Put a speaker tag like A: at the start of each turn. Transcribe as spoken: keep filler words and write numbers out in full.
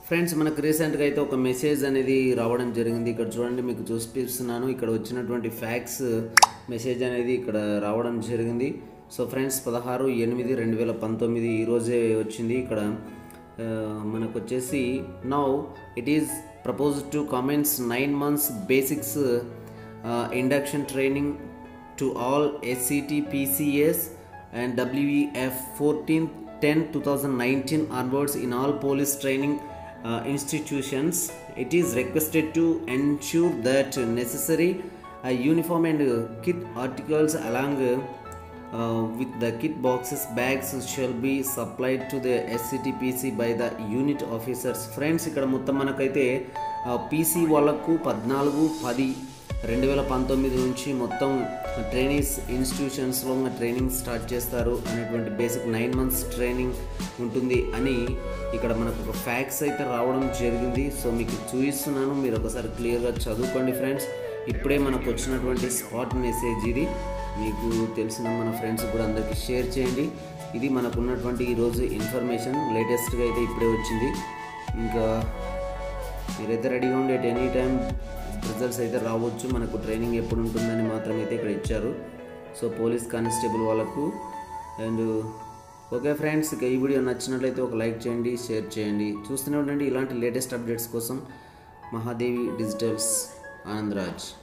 A: Friends మనకు రీసెంట్గా అయితే ఒక మెసేజ్ అనేది రావడం జరిగింది. ఇక్కడ చూడండి, మీకు చూపిస్తున్నాను. ఇక్కడ వచ్చినటువంటి ఫ్యాక్స్ మెసేజ్ అనేది ఇక్కడ రావడం జరిగింది. సో ఫ్రెండ్స్ పదహారు ఎనిమిది రెండు వేల పంతొమ్మిది ఈరోజే వచ్చింది. ఇక్కడ మనకు వచ్చేసి now it is proposed to commence nine months basics induction training to all SCT PCs and W E F fourteen ten twenty nineteen onwards in all police training uh, institutions. It is requested to ensure that necessary uh, uniform and uh, kit articles along uh, with the kit boxes bags shall be supplied to the S C T P C by the unit officers. Friends, ఇక్కడ మొత్తం మనకైతే PC వాళ్ళకు పద్నాలుగు పది రెండు వేల పంతొమ్మిది నుంచి మొత్తం ట్రైనింగ్స్ ఇన్స్టిట్యూషన్స్లో ట్రైనింగ్ స్టార్ట్ చేస్తారు అనేటువంటి బేసిక్ నైన్ మంత్స్ ట్రైనింగ్ ఉంటుంది అని ఇక్కడ మనకు ఒక ఫ్యాక్స్ అయితే రావడం జరిగింది. సో మీకు చూపిస్తున్నాను, మీరు ఒకసారి క్లియర్గా చదువుకోండి ఫ్రెండ్స్. ఇప్పుడే మనకు వచ్చినటువంటి స్పాట్ మెసేజ్ ఇది. మీకు తెలిసిన మన ఫ్రెండ్స్ కూడా అందరికీ షేర్ చేయండి. ఇది మనకు ఉన్నటువంటి ఈరోజు ఇన్ఫర్మేషన్ లేటెస్ట్గా అయితే ఇప్పుడే వచ్చింది. ఇంకా మీరైతే రెడీగా ఉండి ఎట్ ఎనీ టైం రిజల్ట్స్ అయితే రావచ్చు. మనకు ట్రైనింగ్ ఎప్పుడు ఉంటుందని మాత్రం అయితే ఇక్కడ ఇచ్చారు. సో పోలీస్ కానిస్టేబుల్ వాళ్ళకు. అండ్ ఓకే ఫ్రెండ్స్, ఇక ఈ వీడియో నచ్చినట్లయితే ఒక లైక్ చేయండి, షేర్ చేయండి. చూస్తూనే ఉండండి ఇలాంటి లేటెస్ట్ అప్డేట్స్ కోసం. మహాదేవి డిజిటల్స్, ఆనందరాజ్.